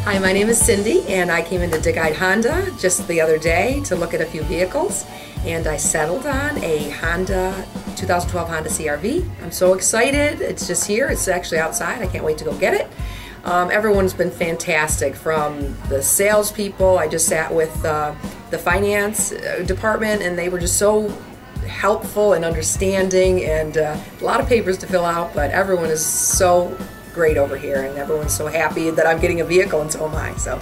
Hi, my name is Cindy, and I came into Dick Ide Honda just the other day to look at a few vehicles, and I settled on a Honda 2012 Honda CR-V. I'm so excited. It's just here. It's actually outside. I can't wait to go get it. Everyone's been fantastic, from the salespeople. I just sat with the finance department, and they were just so helpful and understanding, and a lot of papers to fill out, but everyone is so great over here, and everyone's so happy that I'm getting a vehicle, and so am I. So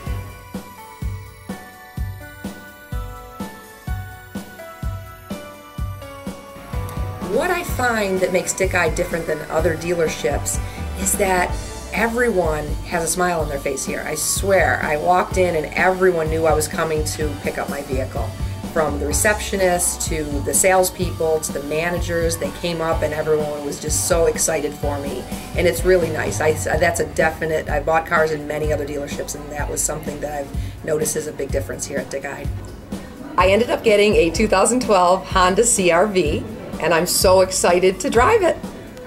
what I find that makes Dick Ide different than other dealerships is that everyone has a smile on their face here. I swear, I walked in and everyone knew I was coming to pick up my vehicle. From the receptionist to the salespeople to the managers, they came up and everyone was just so excited for me, and it's really nice. That's a definite. I bought cars in many other dealerships, and that was something that I've noticed is a big difference here at Dick Ide. I ended up getting a 2012 Honda CR-V, and I'm so excited to drive it.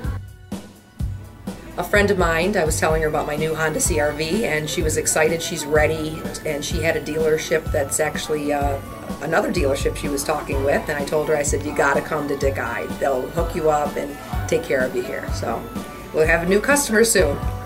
A friend of mine, I was telling her about my new Honda CR-V, and she was excited. She's ready, and she had a dealership that's actually another dealership she was talking with, and I told her, I said, you gotta come to Dick Ide. They'll hook you up and take care of you here. So we'll have a new customer soon.